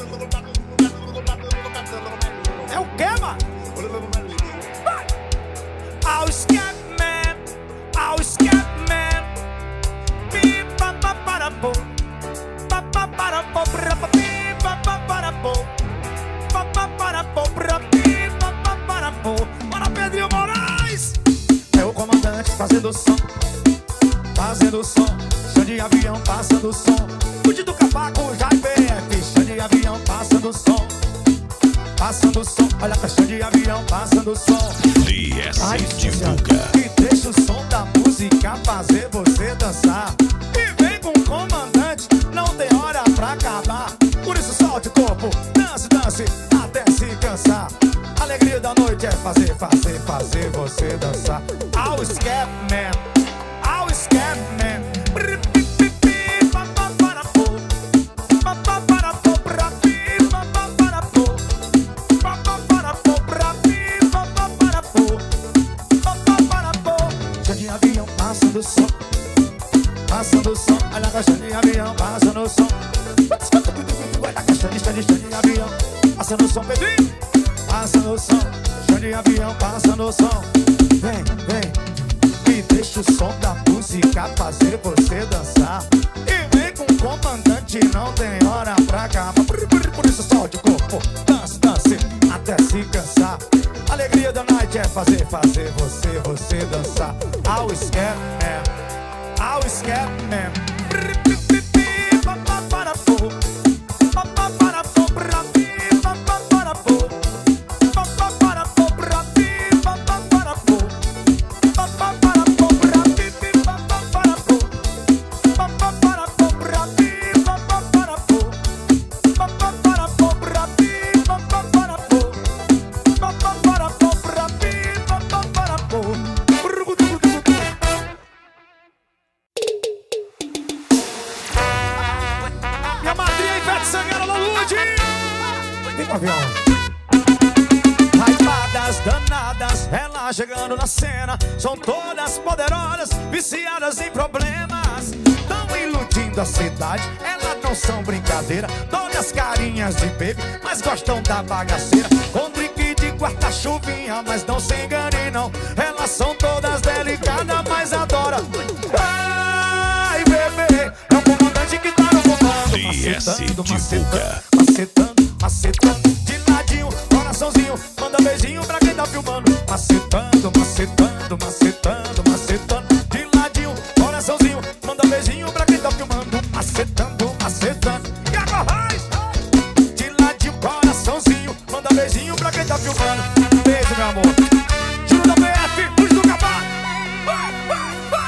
É o que, mano? I'll escape, man. I'll escape, man. Pi-pa-pa-para-pô. Pa-pa-para-pô. Pi-pa-pa-para-pô. Pa-pa-para-pô. Pi-pa-pa-para-pô. Bora, Pedrinho Moraes. É o comandante fazendo som. Fazendo som. Chão de avião passando som. Cuide do cavaco, já PF. Chão de avião passando som. Passando som, olha a caixa de avião passando som. DS divulga. E deixa o som da música fazer você dançar. E vem com o comandante, não tem hora pra acabar. Por isso solte o corpo, dance, dance, até se cansar. A alegria da noite é fazer você dançar. I'll escape, man. I'll escape, man. Passando som, passando som, olha a caixa de avião, passando som. Olha a caixa de avião, passando som, Pedrinho. Passando som, chão de avião, passando som. Vem, vem, e deixa o som da música fazer você dançar. E vem com o comandante, não tem hora pra acabar. Por isso solte o corpo, dance, dance, até se cansar. A alegria da night é fazer você dançar. I'll escape, man. I'll escape, man. Raivadas danadas, ela chegando na cena. São todas poderosas, viciadas em problemas. Tão iludindo a cidade, elas não são brincadeira. Todas carinhas de baby, mas gostam da bagaceira. Com drink de guarda-chuvinha, mas não se engane não. Elas são todas delicadas, mas adora. Ai, bebê, é o comandante que tá no comando. Macetando, macetando, macetando, macetando. De ladinho, coraçãozinho, manda beijinho pra quem tá filmando. Macetando, macetando, macetando, macetando. De ladinho, coraçãozinho, manda beijinho pra quem tá filmando. Macetando, macetando. E agora, de ladinho, coraçãozinho, manda beijinho pra quem tá filmando. Beijo, meu amor. Juro da BF, luz do cavalo. Vai, vai, vai.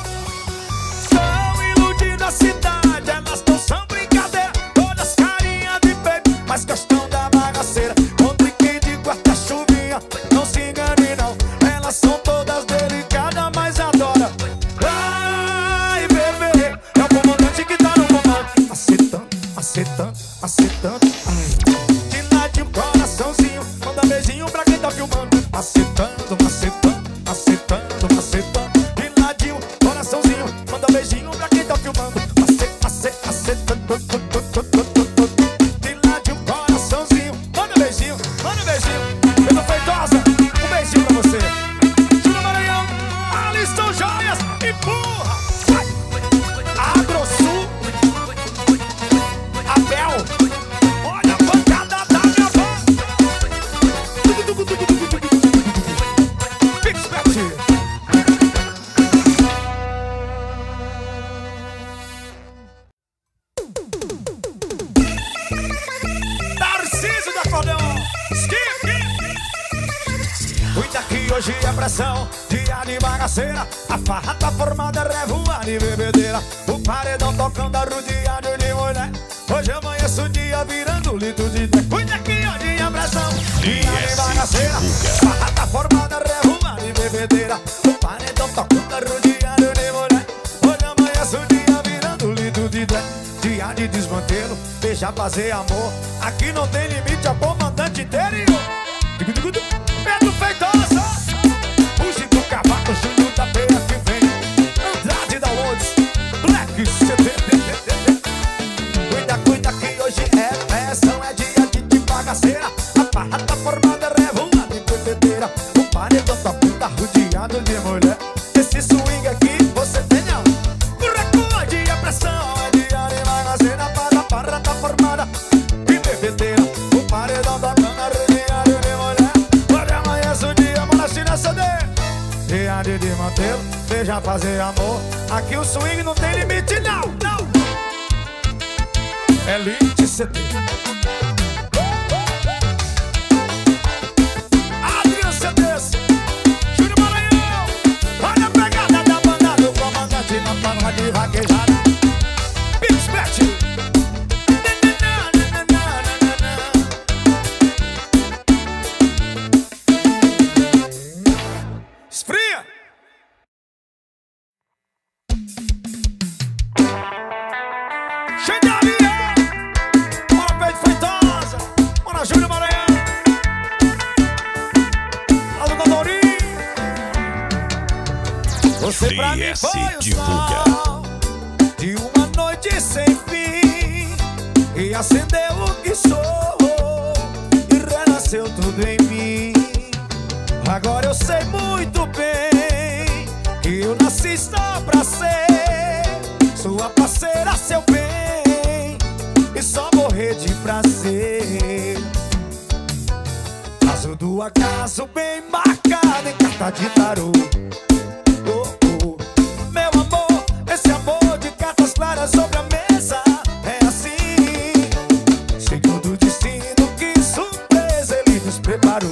Tão iludindo a cidade, elas não são brincadeira. Todas carinhas de baby, mas gostam da bagaceira. Com drink de guarda-chuvinha, não se engane não. Elas são todas delicadas, mas adora. Ai, bebê, é o comandante que tá no comando. Macetando, macetando, macetando. De ladinho, coraçãozinho, manda beijinho pra quem tá filmando. Macetando, macetando, macetando, macetando. De ladinho, coraçãozinho, manda beijinho pra quem tá filmando. Macetando. De ladinho, coraçãozinho, manda beijinho, manda beijinho. Pedro Feitosa, um beijinho pra você. Júlio Maranhão, Alisson Joias, empurra. Agrosul, Abel, olha a pancada da minha voz. Pixpet. Tarcísio da Acordeon, cuida que hoje é pressão, dia de bagaceira. A farra tá formada, revoada e bebedeira. O paredão tocando arrodeado de mulher. Hoje eu amanheço o dia virando litro de té. Cuida que hoje é pressão, dia de bagaceira. A farra tá formada, revoada e bebedeira. O paredão tocando arrodeado de mulher. Hoje eu amanheço o dia virando litro de té. Dia de desmantelo, deixa fazer amor. Aqui não tem limite, é comandante interior. Pedro Feitosa, Fugi do Cavaco, Júnior da BF vem. Andrade da Londres, Black CD. Cuida que hoje é pressão, é já fazer amor. Aqui o swing não tem limite, não, não. Elite CD. Adrian CDs, Júnior Maranhão. Olha a pegada da banda do comandante na forma de vaquejada. Beats Bet. Esfria. Cheio de avião. Bora, Pedro Feitosa. Bora, Júnior Maranhão. Alô, Dodorinho. Você pra mim foi o sol de uma noite sem fim, e acendeu o que sou, e renasceu tudo em mim. Agora eu sei muito bem que eu nasci só pra ser sua parceira, seu bem, e só morrer de prazer. Caso do acaso bem marcado em carta de tarô. Meu amor, esse amor de cartas claras sobre a mesa é assim, signo do destino, que surpresa ele nos preparou.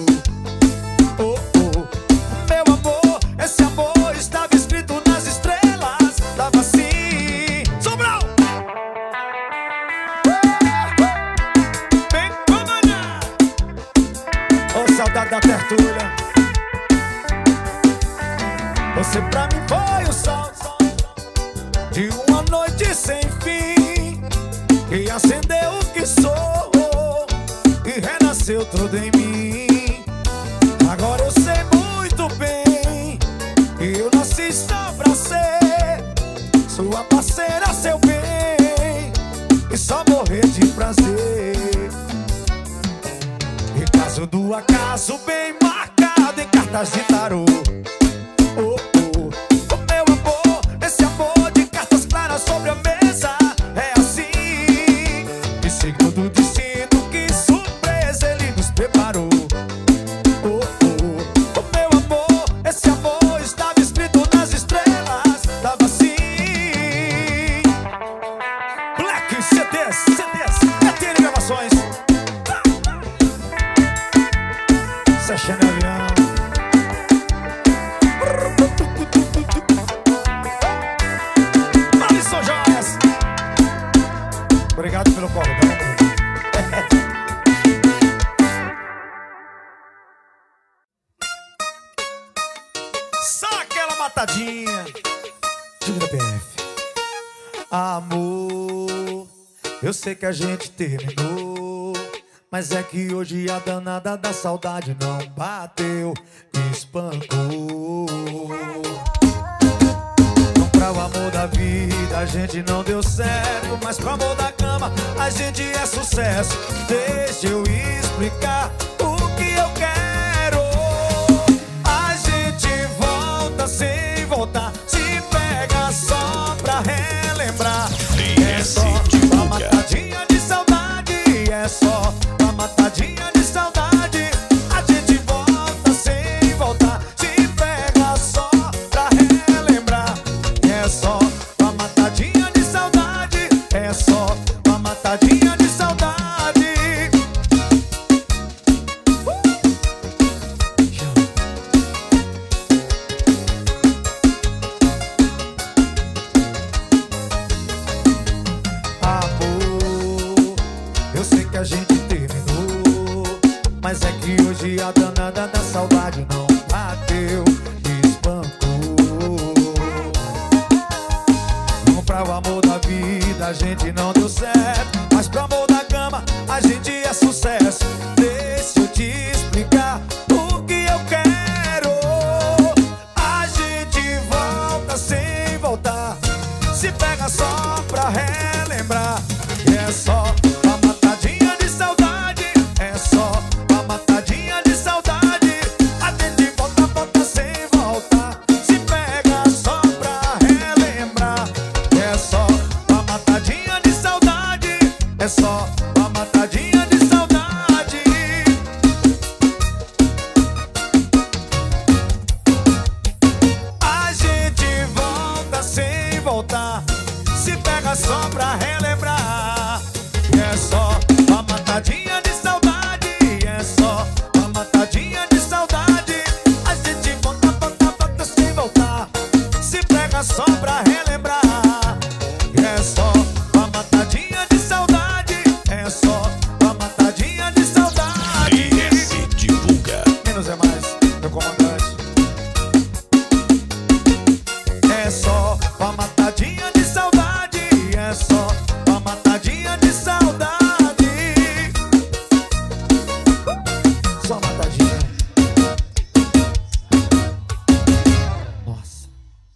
Meu amor, esse amor estava escrito nas estrelas, tava assim. Sobrou! Vem comandar! Oh, saudade da tertúlia. Você pra mim foi o sol de uma noite sem fim, e acendeu o que sou, e renasceu tudo em mim. Agora eu sei muito bem que eu nasci só pra ser sua parceira, seu bem, e só morrer de prazer. E caso do acaso bem marcado em cartas de tarô. Meu amor, esse amor de cartas claras sobre a mesa é assim, e signo do destino, que surpresa ele nos preparou. Meu amor, esse amor estava escrito nas estrelas, tava assim. Black CDs, Catene Gravações. Seixando avião. Alisson Joias. Obrigado pelo colo, tá? Só aquela matadinha. Júnior BF. Amor, eu sei que a gente terminou, mas é que hoje a danada da saudade não bateu, espancou. Não pra o amor da vida a gente não deu certo, mas pro amor da cama a gente é sucesso. Deixa eu explicar o que eu quero. A gente volta sem voltar, se pega só pra relembrar. É só uma matadinha de saudade, é só uma matadinha de saudade. A gente volta sem voltar, se pega só pra relembrar. É só uma matadinha de saudade, é só uma matadinha de saudade. Amor, eu sei que a gente terminou, mas é que hoje a danada da saudade não bateu, espancou. Não pra o amor da vida a gente não deu certo, mas pro amor da cama a gente é sucesso. Deixa eu te explicar o que eu quero. A gente volta sem voltar, se pega só pra relembrar. E é só uma matadinha de saudade, é só uma matadinha de saudade. A gente volta, volta sem voltar, se pega só pra relembrar. E é só uma matadinha de saudade, é só uma matadinha de saudade. A gente só pra relembrar. E é só uma matadinha de saudade. E é só uma matadinha de saudade. A gente volta, volta, volta sem voltar. Se pega só pra relembrar. E é só uma matadinha de saudade. É só uma matadinha de saudade. RS Divulga. Menos é mais, meu comandante. É só uma matadinha de saudade. É só uma matadinha de saudade. Só uma matadinha. Nossa.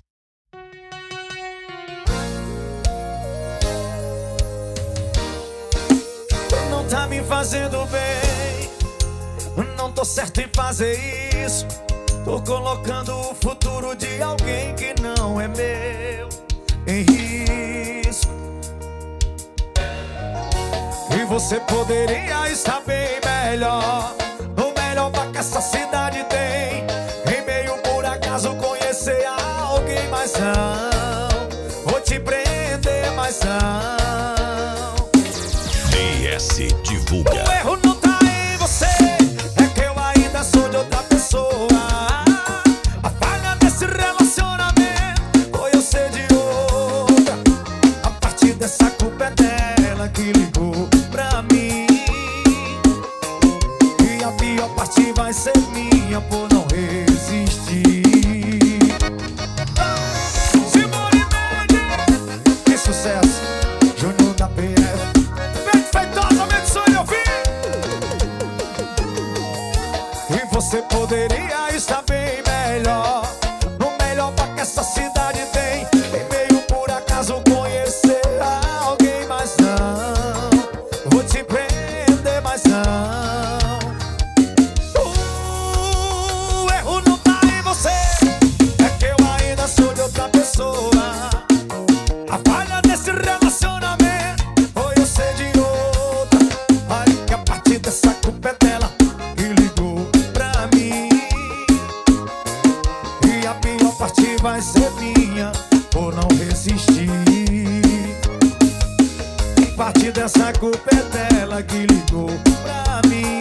Não tá me fazendo bem. Não tô certo em fazer isso. Tô colocando o futuro de alguém que não é meu em risco. E você poderia estar bem melhor, o melhor que essa cidade tem. Em meio por acaso conhecer alguém, mas não vou te prender, mas não. RS Divulga. O erro não tá em você, é que eu ainda sou de outra pessoa. A falha desse relacionamento foi eu ser de outra. A partir dessa culpa é dela que ligou pra mim. E a pior parte vai ser minha por não resistir. Simone Mendes, que sucesso, Júnior da PF. Perfeitosamente sou eu, vi. E você poderia estar bem melhor, no melhor que essa cidade tem. Em meio por acaso conhecer alguém, mas não vou te prender, mas não. O erro não tá em você, é que eu ainda sou de outra pessoa. A falha desse relacionamento foi eu ser de outra. Olha que a partir dessa culpa é dela que ligou pra mim. E a pior parte vai ser minha por não resistir. A partir dessa culpa é dela que ligou pra mim.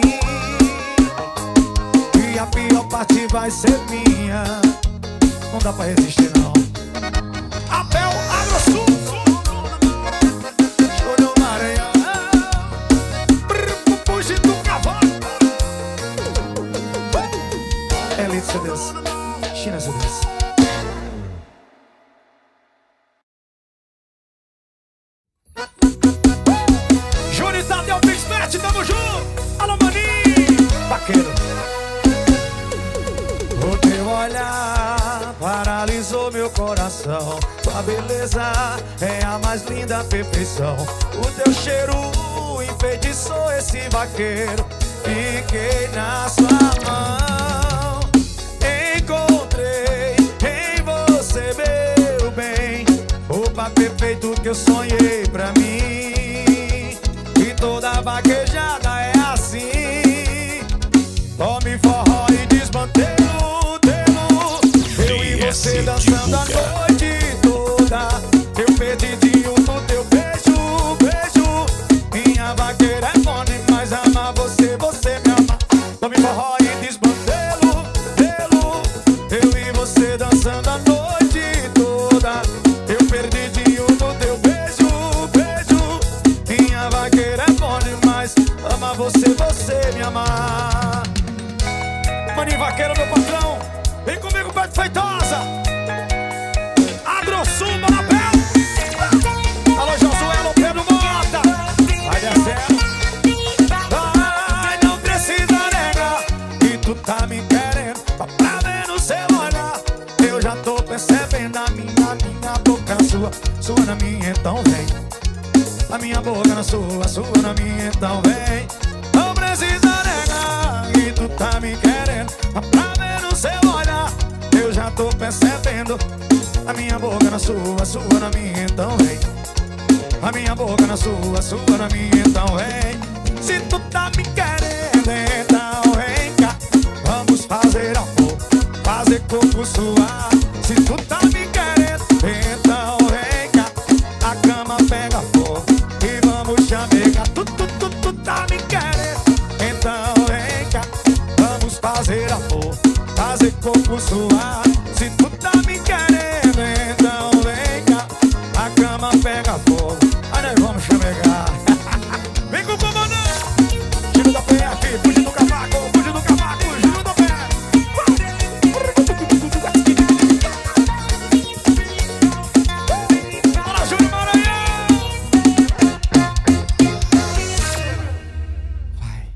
E a pior parte vai ser minha. Não dá pra resistir não. Abel Agrosul, Júnior Maranhão, Puxa do Cavalo, Elite CDs, China CDs. Júnior Tadeu Pixpet, tamo junto. Alô, maninho, vaqueiro. O teu olhar paralisou meu coração. Tua beleza é a mais linda perfeição. O teu cheiro enfeitiçou esse vaqueiro. Fiquei na sua mão. Encontrei em você, meu bem, o par perfeito que eu sonhei pra mim. E toda vaquejada é assim. Tome forró e desmantelo. Eu e você dançando a noite toda. Eu perdidinho no teu beijo, beijo. Minha vaqueira é bom demais, amar você, você me ama. Tome forró e desmantelo, telo. Eu e você dançando a noite toda. Eu perdidinho no teu beijo, beijo. Minha vaqueira é bom demais, amar você, você me amar. Maninho vaqueiro, meu patrão, vem comigo, Beto Feitosa. Agrosul, Manabel. Alô, Josué, alô, Pedro Mota. Vai descendo. Ai, não precisa negar que tu tá me querendo. Tá pra ver no seu olhar. Eu já tô percebendo a minha boca sua na minha, então vem. A minha boca na sua na minha, então vem. Não precisa negar que tu tá me querendo. Tá pra ver no seu olhar. Eu já tô percebendo. A minha boca na sua na minha, então vem. A minha boca na sua na minha, então vem. Se tu tá me querendo, então vem cá. Vamos fazer amor, fazer corpo suar. Se tu tá me querendo, então vem cá. A cama pega pega fogo e vamos chamegar. Tu tá me querendo, então vem cá, vamos fazer amor, fazer corpo suar. Se tu tá me querendo, então vem cá, a cama pega fogo, aí nós vamos chamegar. Vem com o comandante, Giro da PF, fugindo do cavaco, fugindo do cavaco, Giro da PF. Fala, Júnior Maranhão! Vai.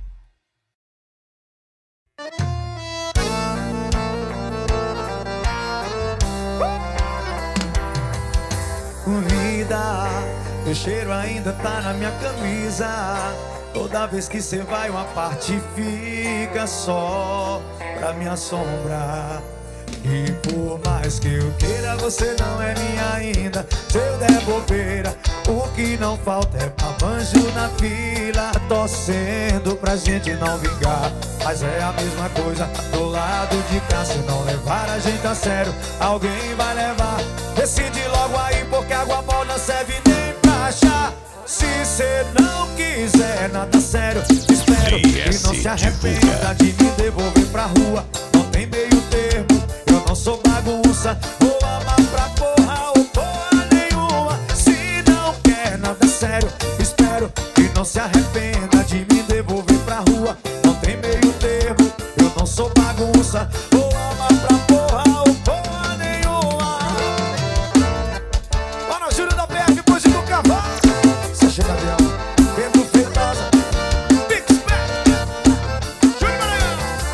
Vida, teu cheiro ainda tá na minha camisa. Toda vez que cê vai, uma parte fica só pra me assombrar. E por mais que eu queira, você não é minha ainda. Se eu der bobeira, o que não falta é arranjo na fila, torcendo pra gente não vingar. Mas é a mesma coisa do lado de cá. Se não levar a gente a sério, alguém vai levar. Decide logo aí, porque água mole não serve nem pra achar. Se cê não quiser nada sério, espero que não se arrependa de me devolver pra rua. Não tem meio termo, eu não sou bagunça. Vou amar pra porra ou porra nenhuma. Se não quer nada sério, espero que não se arrependa de me devolver pra rua. Não tem meio termo, eu não sou bagunça. Vou amar pra porra ou porra nenhuma. Bora, Júnior da PF, fugindo do cavalo. Chega avião, Pedro Feitosa, Big Spec, Júnior Maranhão.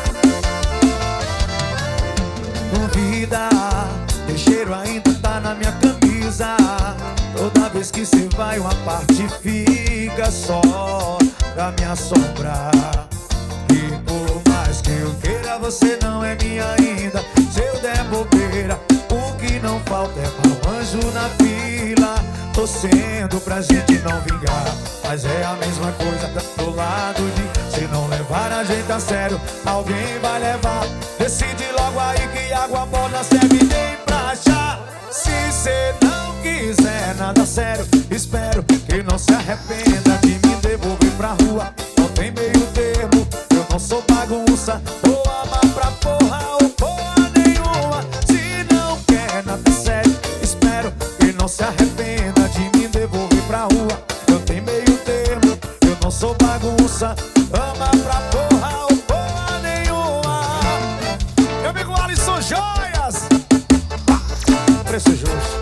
Vida, teu cheiro ainda tá na minha camisa. Toda vez que cê vai, uma parte fica só pra me assombrar. E por mais que eu queira, você não é minha ainda. Se eu der bobeira, o que não falta é arranjo na fila, torcendo pra gente não vingar. Mas é a mesma coisa do lado de, se não levar a gente a sério, alguém vai levar. Decide logo aí que água morna serve nem pra achar. Se cê não quiser nada sério, espero que não se arrependa de me devolver pra rua. Não tem meio termo, eu não sou bagunça. Vou amar pra porra ou porra nenhuma. Se não quer nada sério, espero que não se arrependa de me devolver pra rua. Eu tenho meio termo, eu não sou bagunça. Ama pra porra ou porra nenhuma. Meu amigo Alisson Joias, preço justo.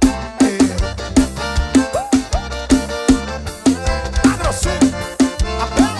Agrosul, apelo.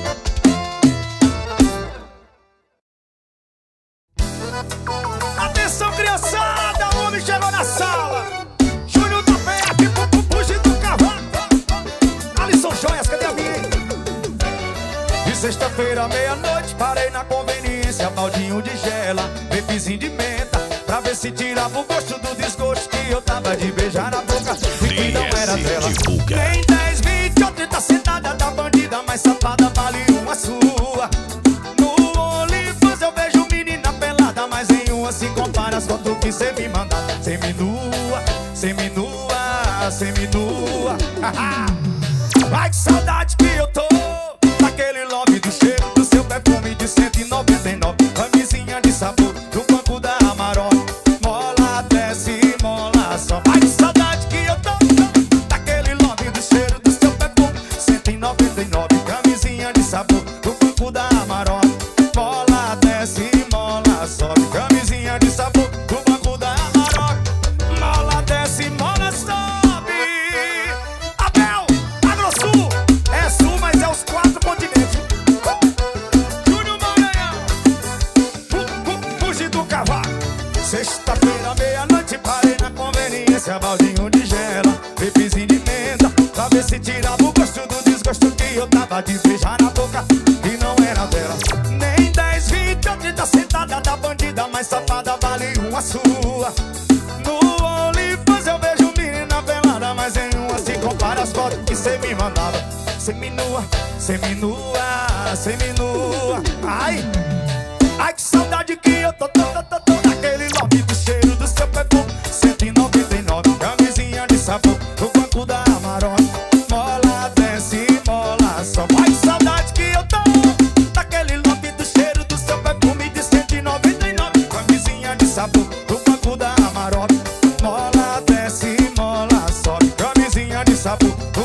Atenção, criançada, o homem chegou na sala. Júnior da PF, fugindo do cavalo. Alisson Joias, cadê a minha? De sexta-feira, meia-noite, parei na conveniência, baldinho de gela, bebezinho de menta, pra ver se tirava o gosto do desgosto que eu tava de beijar na boca e que não era dela. Nem 10, 20 ou 30 sentada da bandida, mais safada vale uma sua. No OnlyFans eu vejo menina pelada, mas nenhuma se compara às fotos que cê me manda. Seminua, seminua, seminua. Ai, que saudade que eu tô daquele love, do cheiro do seu perfume de 199, camisinha de sabor do banco da Amarok. Mola desce, mola só. Ai, que saudade que eu tô daquele love, do cheiro do seu perfume 199, camisinha de sabor do banco da Amarok. Mola desce, mola sobe, camisinha de sabor do banco da Amarok. Mola desce, mola sobe. Abel, Agrosul, é sul, mas é os 4 continentes. Júnior Maranhão, fugi do cavalo. Sexta-feira, meia-noite, parei na conveniência, baldinho de gela, bebezinho de menta, pra ver se tirava o gosto do desgosto que eu tava de beijar na boca e não era dela. Nem 10, 20 ou 30 sentada da bandida, mais safada vale uma sua. No OnlyFans eu vejo menina pelada, mas nenhuma se compara às fotos que cê me mandava. Seminua, seminua, seminua. Ai, ai, que saudade que eu tô daquele love, do cheiro do seu perfume 199, camisinha de sabor do banco da Amarok.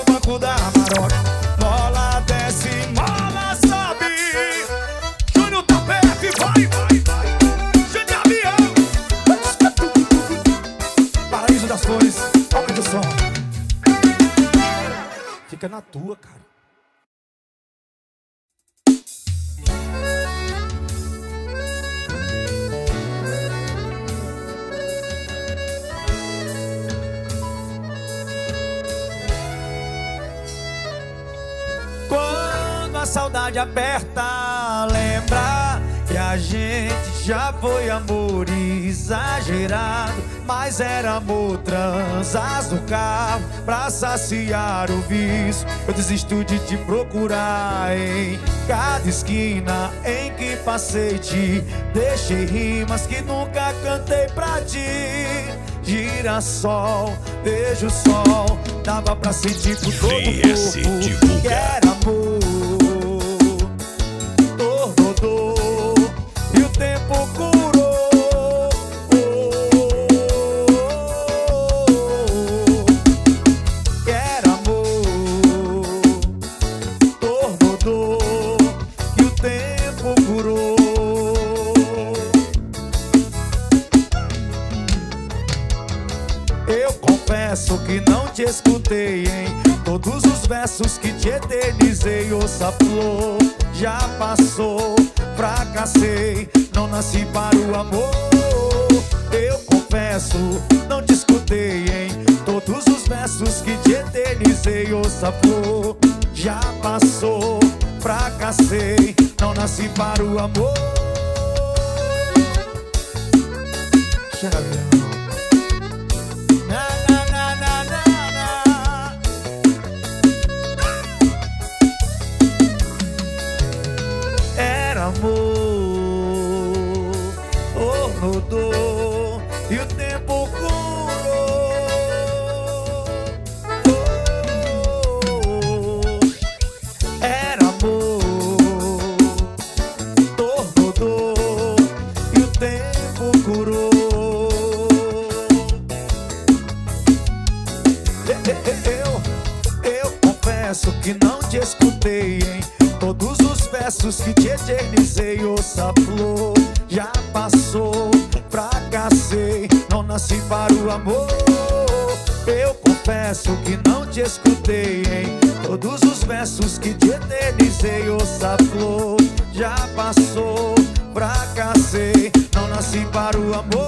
no banco da Maroc. Mola desce, mola sobe. Júnior tá perto e vai, vai, vai. Júnior de avião. Paraíso das Flores, aumente o som. Fica na tua, cara. Quando a saudade aperta, lembra que a gente já foi amor exagerado, mas era amor transas no carro pra saciar o vício. Eu desisto de te procurar em cada esquina em que passei, te deixei rimas que nunca cantei pra ti. Girassol, vejo o sol, dava pra sentir por todo o corpo que era amor. Tornou e o tempo curou. Era amor. Tornou e o tempo curou. Eu confesso que não te escutei em todos os versos que te eternizei. Ouça, flor, já passou, fracassei, não nasci para o amor. Eu confesso, não te escutei em todos os versos que te eternizei. Ouça, flor, já passou, fracassei, não nasci para o amor. Chega, amor, rodou e o tempo curou. Era amor, rodou e o tempo curou. Eu confesso que não te escutei em todos os versos que te eternizei. Ouça, flor, já passou, fracassei, não nasci para o amor. Eu confesso que não te escutei em todos os versos que te eternizei. Ouça, flor, já passou, fracassei, não nasci para o amor.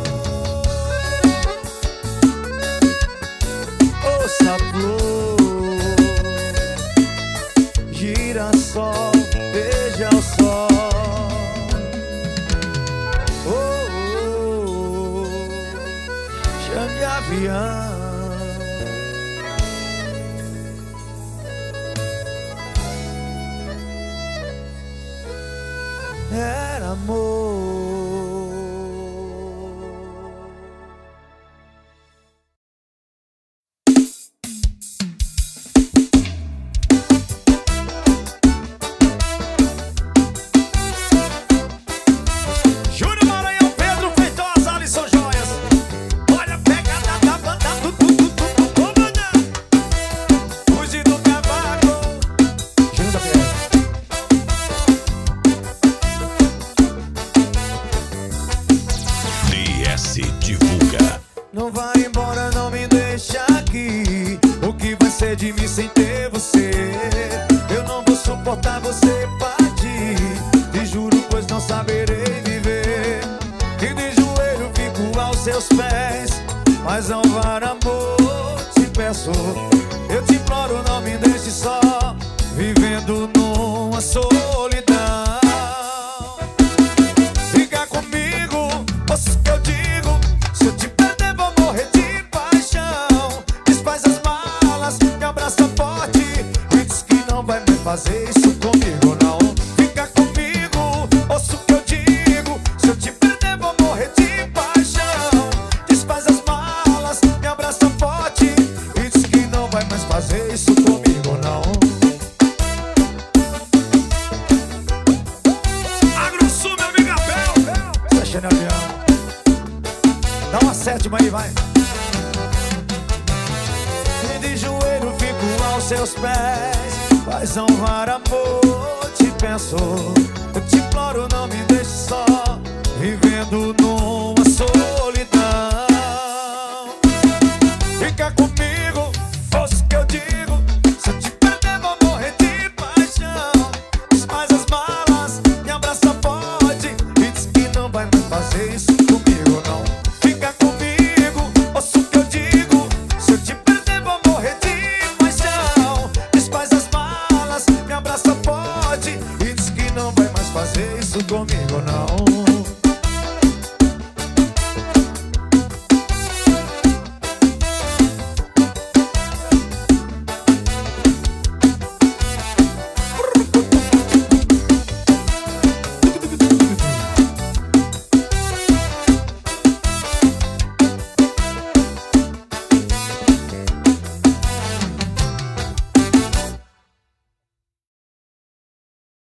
Ouça, flor, girassol, veja o sol. Oh, oh, oh, chame avião. Era amor. Não vai embora, não me deixa aqui. O que vai ser de mim sem ter você? Eu não vou suportar você partir. Te juro, pois não saberei viver. E de joelho fico aos seus pés. Mas não vá, amor, te peço. Eu te imploro, não me deixe só, vivendo numa solidão. Fica comigo, ouça o que eu digo. Se eu te perder, vou morrer de paixão. Desfaz as malas, me abraça forte e diz que não vai mais fazer isso comigo, não. Fica comigo, ouça o que eu digo. Se eu te perder, vou morrer de paixão. Desfaz as malas, me abraça forte e diz que não vai mais fazer isso comigo, não. Agrosul, meu amigo Abel, Seixando Avião. Dá uma sétima aí, vai. E de joelho fico ao seus pés, faz honrar amor, te peço. Eu te imploro, não me deixe só, vivendo numa solidão. Fica comigo